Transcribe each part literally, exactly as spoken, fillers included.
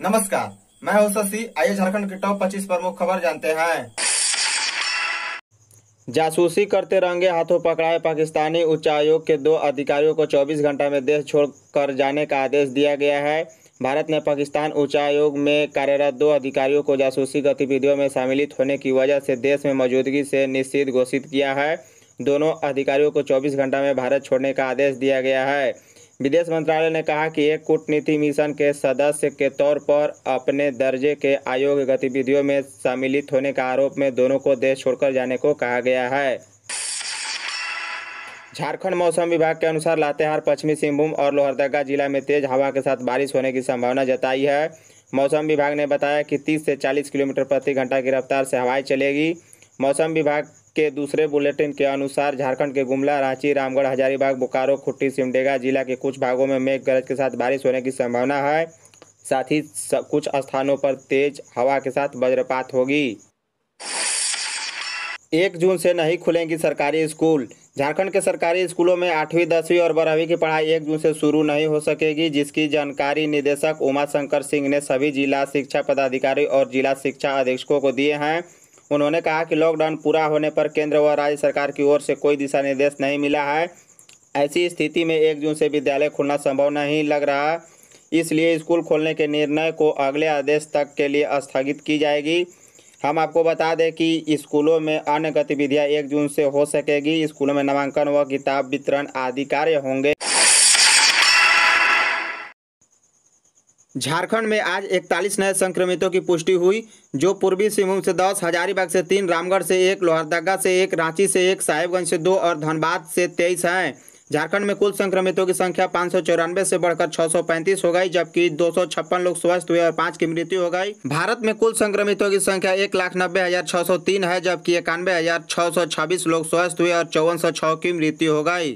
नमस्कार, मैं हूं शशि। आइए झारखंड की टॉप पच्चीस प्रमुख खबर जानते हैं। जासूसी करते रंगे हाथों पकड़ाए पाकिस्तानी उच्चायोग के दो अधिकारियों को चौबीस घंटा में देश छोड़कर जाने का आदेश दिया गया है। भारत ने पाकिस्तान उच्चायोग में कार्यरत दो अधिकारियों को जासूसी गतिविधियों में शामिलित होने की वजह से देश में मौजूदगी से निषिद्ध घोषित किया है। दोनों अधिकारियों को चौबीस घंटा में भारत छोड़ने का आदेश दिया गया है। विदेश मंत्रालय ने कहा कि एक कूटनीति मिशन के सदस्य के तौर पर अपने दर्जे के आयोग गतिविधियों में सम्मिलित होने का आरोप में दोनों को देश छोड़कर जाने को कहा गया है। झारखंड मौसम विभाग के अनुसार लातेहार, पश्चिमी सिंहभूम और लोहरदगा जिला में तेज हवा के साथ बारिश होने की संभावना जताई है। मौसम विभाग ने बताया कि तीस से चालीस किलोमीटर प्रति घंटा की रफ्तार से हवाएं चलेगी। मौसम विभाग के दूसरे बुलेटिन के अनुसार झारखंड के गुमला, रांची, रामगढ़, हजारीबाग, बोकारो, खुट्टी, सिमडेगा जिला के कुछ भागों में मेघ गरज के साथ बारिश होने की संभावना है। साथ ही कुछ स्थानों पर तेज हवा के साथ वज्रपात होगी। एक जून से नहीं खुलेंगी सरकारी स्कूल। झारखंड के सरकारी स्कूलों में आठवीं, दसवीं और बारहवीं की पढ़ाई एक जून से शुरू नहीं हो सकेगी, जिसकी जानकारी निदेशक उमा शंकर सिंह ने सभी जिला शिक्षा पदाधिकारी और जिला शिक्षा अधीक्षकों को दिए हैं। उन्होंने कहा कि लॉकडाउन पूरा होने पर केंद्र व राज्य सरकार की ओर से कोई दिशा निर्देश नहीं मिला है। ऐसी स्थिति में एक जून से विद्यालय खुलना संभव नहीं लग रहा, इसलिए स्कूल खोलने के निर्णय को अगले आदेश तक के लिए स्थगित की जाएगी। हम आपको बता दें कि स्कूलों में अन्य गतिविधियां एक जून से हो सकेगी। स्कूलों में नामांकन व किताब वितरण आदि कार्य होंगे। झारखंड में आज इकतालीस नए संक्रमितों की पुष्टि हुई, जो पूर्वी सिंहभूम से दस, हजारीबाग से तीन, रामगढ़ से एक, लोहरदगा से एक, रांची से एक, साहिबगंज से दो और धनबाद से तेईस हैं। झारखंड में कुल संक्रमितों की संख्या पाँच सौ चौरानवे से बढ़कर छः सौ पैंतीस हो गई, जबकि दो सौ छप्पन लोग स्वस्थ हुए और पाँच की मृत्यु हो गई। भारत में कुल संक्रमितों की संख्या एक लाख नब्बे हजार छः सौ तीन है, जबकि इक्यानवे हजार छः सौ छब्बीस लोग स्वस्थ हुए और चौवन सौ छः की मृत्यु हो गई।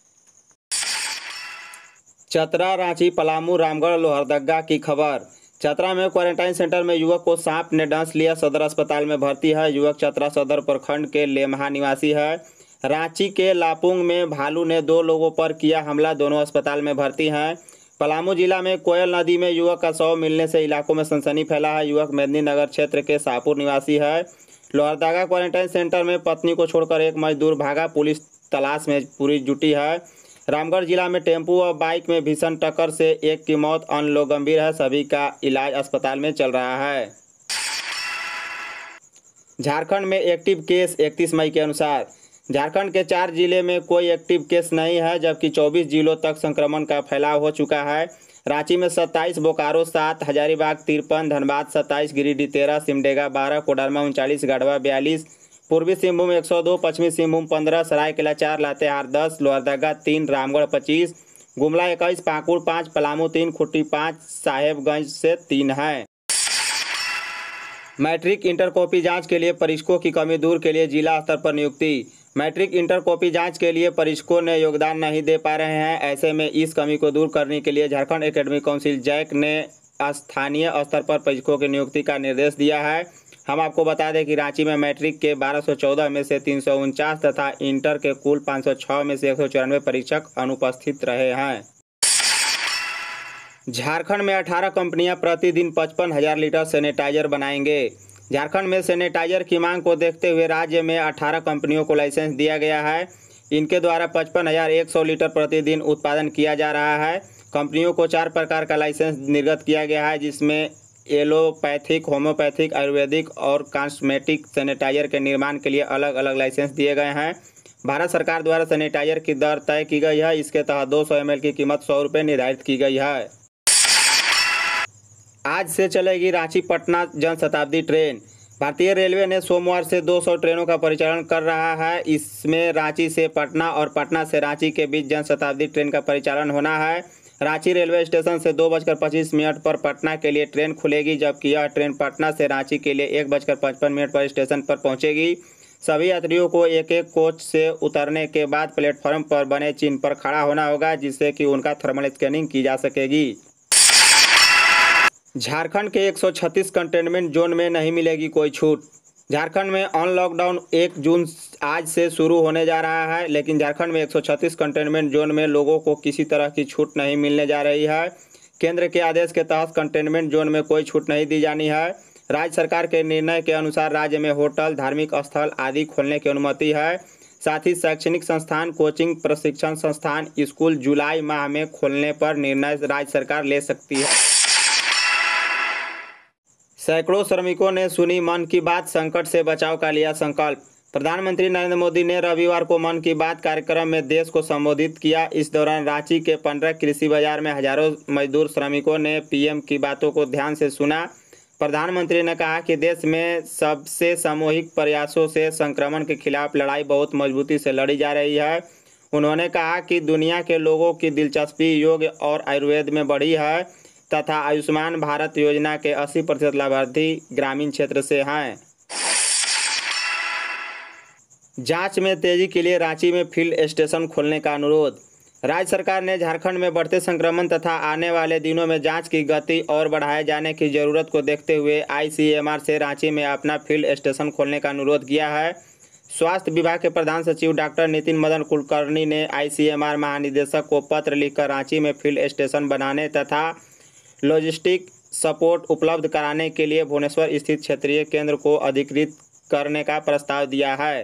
चतरा, रांची, पलामू, रामगढ़, लोहरदगा की खबर। चतरा में क्वारंटाइन सेंटर में युवक को सांप ने डंस लिया, सदर अस्पताल में भर्ती है। युवक चतरा सदर प्रखंड के लेमहा निवासी है। रांची के लापुंग में भालू ने दो लोगों पर किया हमला, दोनों अस्पताल में भर्ती हैं। पलामू जिला में कोयल नदी में युवक का शव मिलने से इलाकों में सनसनी फैला है। युवक मेदिनीनगर क्षेत्र के शाहपुर निवासी है। लोहरदगा क्वारंटाइन सेंटर में पत्नी को छोड़कर एक मजदूर भागा, पुलिस तलाश में पूरी जुटी है। रामगढ़ जिला में टेम्पू और बाइक में भीषण टक्कर से एक की मौत, अन्य लोग गंभीर है। सभी का इलाज अस्पताल में चल रहा है। झारखंड में एक्टिव केस इकतीस मई के अनुसार झारखंड के चार जिले में कोई एक्टिव केस नहीं है, जबकि चौबीस जिलों तक संक्रमण का फैलाव हो चुका है। रांची में सत्ताईस, बोकारो सात, हजारीबाग तिरपन, धनबाद सत्ताईस, गिरिडीह तेरह, सिमडेगा बारह, कोडरमा उनचालीस, गढ़वा बयालीस, पूर्वी सिंहभूम एक सौ दो, पश्चिमी सिंहभूम पंद्रह, सरायकेला चार, लातेहार दस, लोहरदगा तीन, रामगढ़ पच्चीस, गुमला इक्कीस, पाकुड़ पाँच, पलामू तीन, खुट्टी पाँच, साहेबगंज से तीन है। मैट्रिक इंटर कॉपी जांच के लिए परीक्षकों की कमी दूर के लिए जिला स्तर पर नियुक्ति। मैट्रिक इंटर कॉपी जांच के लिए परीक्षकों ने योगदान नहीं दे पा रहे हैं। ऐसे में इस कमी को दूर करने के लिए झारखंड एकेडमिक काउंसिल जैक ने स्थानीय स्तर पर परीक्षकों की नियुक्ति का निर्देश दिया है। हम आपको बता दें कि रांची में मैट्रिक के बारह सौ चौदह में से तीन सौ उनचास तथा इंटर के कुल पाँच सौ छः में से एक सौ चौरानवे परीक्षक अनुपस्थित रहे हैं। झारखंड में अठारह कंपनियां प्रतिदिन पचपन हजार लीटर सैनिटाइजर बनाएंगे। झारखंड में सैनिटाइजर की मांग को देखते हुए राज्य में अठारह कंपनियों को लाइसेंस दिया गया है। इनके द्वारा पचपन हजार एक सौ लीटर प्रतिदिन उत्पादन किया जा रहा है। कंपनियों को चार प्रकार का लाइसेंस निर्गत किया गया है, जिसमें एलोपैथिक, होम्योपैथिक, आयुर्वेदिक और कॉस्मेटिक सैनिटाइजर के निर्माण के लिए अलग अलग लाइसेंस दिए गए हैं। भारत सरकार द्वारा सैनिटाइजर की दर तय की गई है। इसके तहत दो सौ एम एल की कीमत सौ रुपये निर्धारित की गई है। आज से चलेगी रांची पटना जनशताब्दी ट्रेन। भारतीय रेलवे ने सोमवार से दो सौ ट्रेनों का परिचालन कर रहा है। इसमें रांची से पटना और पटना से रांची के बीच जनशताब्दी ट्रेन का परिचालन होना है। रांची रेलवे स्टेशन से दो बजकर पच्चीस मिनट पर पटना के लिए ट्रेन खुलेगी, जबकि यह ट्रेन पटना से रांची के लिए एक बजकर पचपन मिनट पर स्टेशन पर पहुंचेगी। सभी यात्रियों को एक एक कोच से उतरने के बाद प्लेटफॉर्म पर बने चिन्ह पर खड़ा होना होगा, जिससे कि उनका थर्मल स्कैनिंग की जा सकेगी। झारखंड के एक सौ छत्तीस कंटेनमेंट जोन में नहीं मिलेगी कोई छूट। झारखंड में ऑन लॉकडाउन एक जून आज से शुरू होने जा रहा है, लेकिन झारखंड में एक सौ छत्तीस कंटेनमेंट जोन में लोगों को किसी तरह की छूट नहीं मिलने जा रही है। केंद्र के आदेश के तहत कंटेनमेंट जोन में कोई छूट नहीं दी जानी है। राज्य सरकार के निर्णय के अनुसार राज्य में होटल, धार्मिक स्थल आदि खोलने की अनुमति है। साथ ही शैक्षणिक संस्थान, कोचिंग, प्रशिक्षण संस्थान, स्कूल जुलाई माह में खोलने पर निर्णय राज्य सरकार ले सकती है। सैकड़ों श्रमिकों ने सुनी मन की बात, संकट से बचाव का लिया संकल्प। प्रधानमंत्री नरेंद्र मोदी ने रविवार को मन की बात कार्यक्रम में देश को संबोधित किया। इस दौरान रांची के पंद्रह कृषि बाजार में हजारों मजदूर श्रमिकों ने पीएम की बातों को ध्यान से सुना। प्रधानमंत्री ने कहा कि देश में सबसे सामूहिक प्रयासों से संक्रमण के खिलाफ लड़ाई बहुत मजबूती से लड़ी जा रही है। उन्होंने कहा कि दुनिया के लोगों की दिलचस्पी योग और आयुर्वेद में बढ़ी है तथा आयुष्मान भारत योजना के अस्सी प्रतिशत लाभार्थी ग्रामीण क्षेत्र से हैं। जांच में तेजी के लिए रांची में फील्ड स्टेशन खोलने का अनुरोध। राज्य सरकार ने झारखंड में बढ़ते संक्रमण तथा आने वाले दिनों में जांच की गति और बढ़ाए जाने की जरूरत को देखते हुए आईसीएमआर से रांची में अपना फील्ड स्टेशन खोलने का अनुरोध किया है। स्वास्थ्य विभाग के प्रधान सचिव डॉक्टर नितिन मदन कुलकर्णी ने आईसीएमआर महानिदेशक को पत्र लिखकर रांची में फील्ड स्टेशन बनाने तथा लॉजिस्टिक सपोर्ट उपलब्ध कराने के लिए भुवनेश्वर स्थित क्षेत्रीय केंद्र को अधिकृत करने का प्रस्ताव दिया है।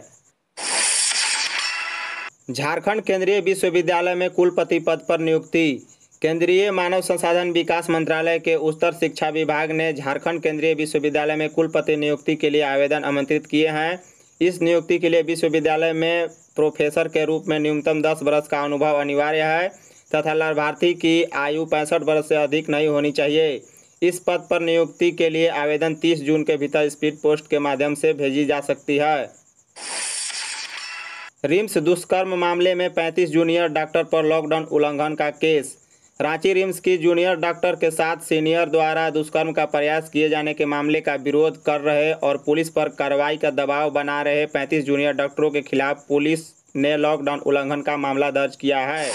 झारखंड केंद्रीय विश्वविद्यालय में कुलपति पद पर नियुक्ति। केंद्रीय मानव संसाधन विकास मंत्रालय के उच्चतर शिक्षा विभाग ने झारखंड केंद्रीय विश्वविद्यालय में कुलपति नियुक्ति के लिए आवेदन आमंत्रित किए हैं। इस नियुक्ति के लिए विश्वविद्यालय में प्रोफेसर के रूप में न्यूनतम दस वर्ष का अनुभव अनिवार्य है तथा लाभार्थी की आयु पैंसठ वर्ष से अधिक नहीं होनी चाहिए। इस पद पर नियुक्ति के लिए आवेदन तीस जून के भीतर स्पीड पोस्ट के माध्यम से भेजी जा सकती है। रिम्स दुष्कर्म मामले में पैंतीस जूनियर डॉक्टर पर लॉकडाउन उल्लंघन का केस। रांची रिम्स की जूनियर डॉक्टर के साथ सीनियर द्वारा दुष्कर्म का प्रयास किए जाने के मामले का विरोध कर रहे और पुलिस पर कार्रवाई का दबाव बना रहे पैंतीस जूनियर डॉक्टरों के खिलाफ पुलिस ने लॉकडाउन उल्लंघन का मामला दर्ज किया है।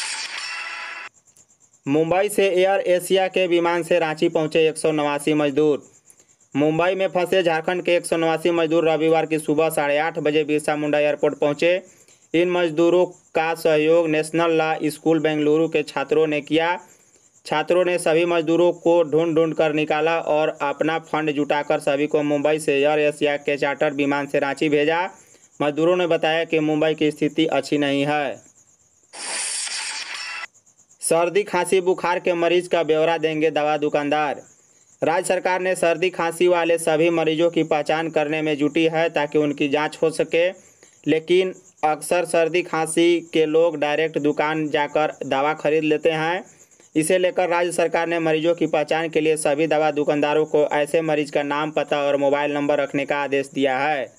मुंबई से एयर एशिया के विमान से रांची पहुंचे एक सौ नवासी मजदूर। मुंबई में फंसे झारखंड के एक सौ नवासी मजदूर रविवार की सुबह साढ़े आठ बजे बिरसा मुंडा एयरपोर्ट पहुंचे। इन मजदूरों का सहयोग नेशनल लॉ स्कूल बेंगलुरु के छात्रों ने किया। छात्रों ने सभी मजदूरों को ढूंढ ढूंढ कर निकाला और अपना फंड जुटाकर सभी को मुंबई से एयर एशिया के चार्टर विमान से रांची भेजा। मजदूरों ने बताया कि मुंबई की स्थिति अच्छी नहीं है। सर्दी खांसी बुखार के मरीज का ब्यौरा देंगे दवा दुकानदार। राज्य सरकार ने सर्दी खांसी वाले सभी मरीजों की पहचान करने में जुटी है ताकि उनकी जांच हो सके, लेकिन अक्सर सर्दी खांसी के लोग डायरेक्ट दुकान जाकर दवा खरीद लेते हैं। इसे लेकर राज्य सरकार ने मरीजों की पहचान के लिए सभी दवा दुकानदारों को ऐसे मरीज का नाम, पता और मोबाइल नंबर रखने का आदेश दिया है।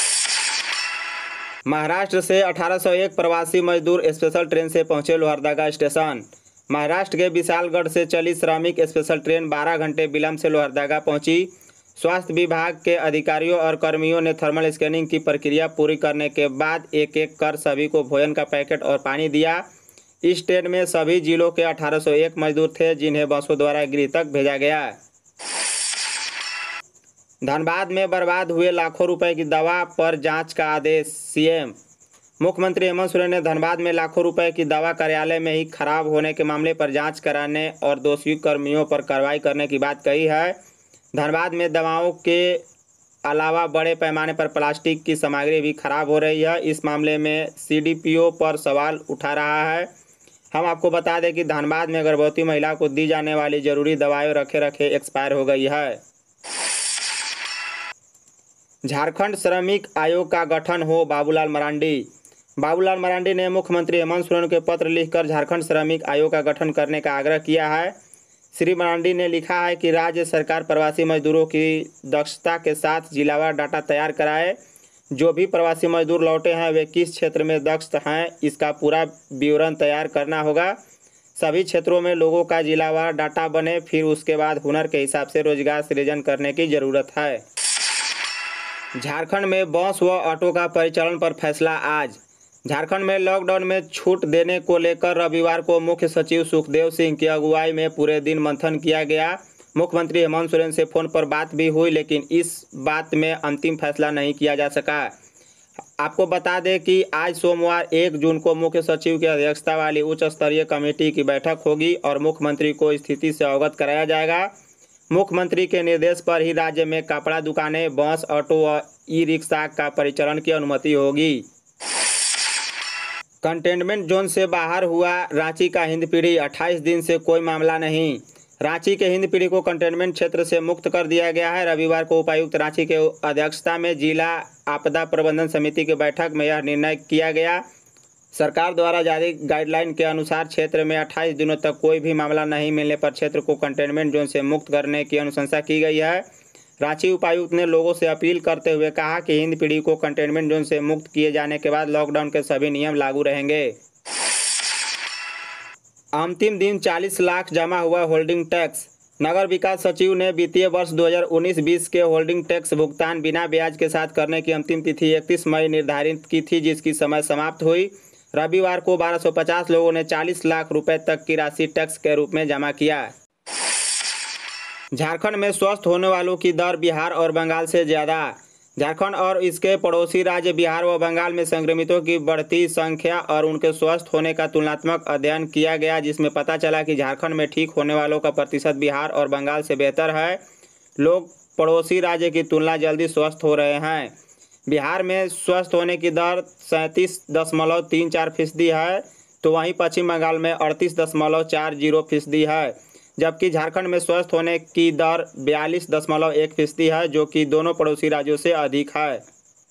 महाराष्ट्र से अठारह सौ एक प्रवासी मजदूर स्पेशल ट्रेन से पहुंचे लोहरदगा स्टेशन। महाराष्ट्र के विशालगढ़ से चली श्रमिक स्पेशल ट्रेन बारह घंटे विलंब से लोहरदगा पहुंची। स्वास्थ्य विभाग के अधिकारियों और कर्मियों ने थर्मल स्कैनिंग की प्रक्रिया पूरी करने के बाद एक एक कर सभी को भोजन का पैकेट और पानी दिया। इस ट्रेन में सभी जिलों के अठारह सौ एक मजदूर थे जिन्हें बसों द्वारा गृह तक भेजा गया। धनबाद में बर्बाद हुए लाखों रुपए की दवा पर जांच का आदेश। सीएम मुख्यमंत्री हेमंत सोरेन ने धनबाद में लाखों रुपए की दवा कार्यालय में ही खराब होने के मामले पर जांच कराने और दोषी कर्मियों पर कार्रवाई करने की बात कही है। धनबाद में दवाओं के अलावा बड़े पैमाने पर प्लास्टिक की सामग्री भी खराब हो रही है। इस मामले में सीडीपीओ पर सवाल उठा रहा है। हम आपको बता दें कि धनबाद में गर्भवती महिला को दी जाने वाली जरूरी दवाएं रखे रखे एक्सपायर हो गई है। झारखंड श्रमिक आयोग का गठन हो, बाबूलाल मरांडी। बाबूलाल मरांडी ने मुख्यमंत्री हेमंत सोरेन के पत्र लिखकर झारखंड श्रमिक आयोग का गठन करने का आग्रह किया है। श्री मरांडी ने लिखा है कि राज्य सरकार प्रवासी मजदूरों की दक्षता के साथ जिलावार डाटा तैयार कराए। जो भी प्रवासी मजदूर लौटे हैं वे किस क्षेत्र में दक्ष हैं इसका पूरा विवरण तैयार करना होगा। सभी क्षेत्रों में लोगों का जिलावार डाटा बने, फिर उसके बाद हुनर के हिसाब से रोजगार सृजन करने की जरूरत है। झारखंड में बस व ऑटो का परिचालन पर फैसला आज। झारखंड में लॉकडाउन में छूट देने को लेकर रविवार को मुख्य सचिव सुखदेव सिंह की अगुवाई में पूरे दिन मंथन किया गया। मुख्यमंत्री हेमंत सोरेन से फोन पर बात भी हुई, लेकिन इस बात में अंतिम फैसला नहीं किया जा सका। आपको बता दें कि आज सोमवार एक जून को मुख्य सचिव की अध्यक्षता वाली उच्च स्तरीय कमेटी की बैठक होगी और मुख्यमंत्री को स्थिति से अवगत कराया जाएगा। मुख्यमंत्री के निर्देश पर ही राज्य में कपड़ा दुकानें, बस, ऑटो और ई रिक्शा का परिचालन की अनुमति होगी। कंटेनमेंट जोन से बाहर हुआ रांची का हिंदपीढ़ी, अट्ठाईस दिन से कोई मामला नहीं। रांची के हिंदपीढ़ी को कंटेनमेंट क्षेत्र से मुक्त कर दिया गया है। रविवार को उपायुक्त रांची के अध्यक्षता में जिला आपदा प्रबंधन समिति की बैठक में यह निर्णय किया गया। सरकार द्वारा जारी गाइडलाइन के अनुसार क्षेत्र में अट्ठाईस दिनों तक कोई भी मामला नहीं मिलने पर क्षेत्र को कंटेनमेंट जोन से मुक्त करने की अनुशंसा की गई है। रांची उपायुक्त ने लोगों से अपील करते हुए कहा कि हिंदपीढ़ी को कंटेनमेंट जोन से मुक्त किए जाने के बाद लॉकडाउन के सभी नियम लागू रहेंगे। अंतिम दिन चालीस लाख जमा हुआ होल्डिंग टैक्स। नगर विकास सचिव ने वित्तीय वर्ष दो हज़ार उन्नीस बीस के होल्डिंग टैक्स भुगतान बिना ब्याज के साथ करने की अंतिम तिथि इकतीस मई निर्धारित की थी, जिसकी समय समाप्त हुई। रविवार को बारह सौ पचास लोगों ने चालीस लाख रुपए तक की राशि टैक्स के रूप में जमा किया। झारखंड में स्वस्थ होने वालों की दर बिहार और बंगाल से ज़्यादा। झारखंड और इसके पड़ोसी राज्य बिहार व बंगाल में संक्रमितों की बढ़ती संख्या और उनके स्वस्थ होने का तुलनात्मक अध्ययन किया गया, जिसमें पता चला कि झारखंड में ठीक होने वालों का प्रतिशत बिहार और बंगाल से बेहतर है। लोग पड़ोसी राज्य की तुलना जल्दी स्वस्थ हो रहे हैं। बिहार में स्वस्थ होने की दर सैंतीस दशमलव तीन चार फीसदी है, तो वहीं पश्चिम बंगाल में अड़तीस दशमलव चार जीरो फीसदी है, जबकि झारखंड में स्वस्थ होने की दर बयालीस दशमलव एक फीसदी है, जो कि दोनों पड़ोसी राज्यों से अधिक है।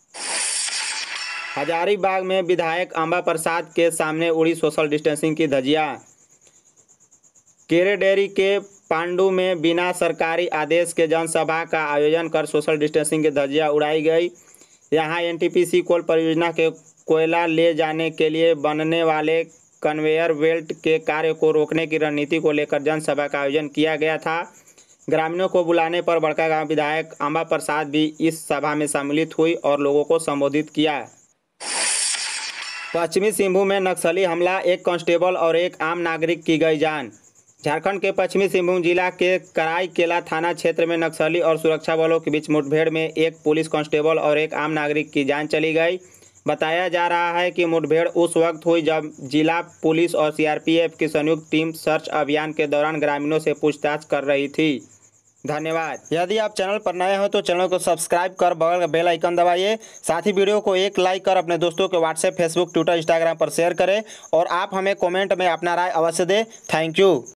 हजारीबाग में विधायक अंबा प्रसाद के सामने उड़ी सोशल डिस्टेंसिंग की धज्जियां। केरेडेरी के पांडु में बिना सरकारी आदेश के जनसभा का आयोजन कर सोशल डिस्टेंसिंग की धज्जियां उड़ाई गई। यहां एनटीपीसी कोल परियोजना के कोयला ले जाने के लिए बनने वाले कन्वेयर बेल्ट के कार्य को रोकने की रणनीति को लेकर जनसभा का आयोजन किया गया था। ग्रामीणों को बुलाने पर बड़कागांव विधायक अंबा प्रसाद भी इस सभा में सम्मिलित हुई और लोगों को संबोधित किया। पश्चिमी सिंहभूम में नक्सली हमला, एक कांस्टेबल और एक आम नागरिक की गई जान। झारखंड के पश्चिमी सिंहभूम जिला के कराईकेला थाना क्षेत्र में नक्सली और सुरक्षा बलों के बीच मुठभेड़ में एक पुलिस कांस्टेबल और एक आम नागरिक की जान चली गई। बताया जा रहा है कि मुठभेड़ उस वक्त हुई जब जिला पुलिस और सीआरपीएफ की संयुक्त टीम सर्च अभियान के दौरान ग्रामीणों से पूछताछ कर रही थी। धन्यवाद। यदि आप चैनल पर नए हो तो चैनल को सब्सक्राइब कर बगल का बेल आइकन दबाइए। साथ ही वीडियो को एक लाइक कर अपने दोस्तों के व्हाट्सएप, फेसबुक, ट्विटर, इंस्टाग्राम पर शेयर करें और आप हमें कमेंट में अपना राय अवश्य दें। Thank you.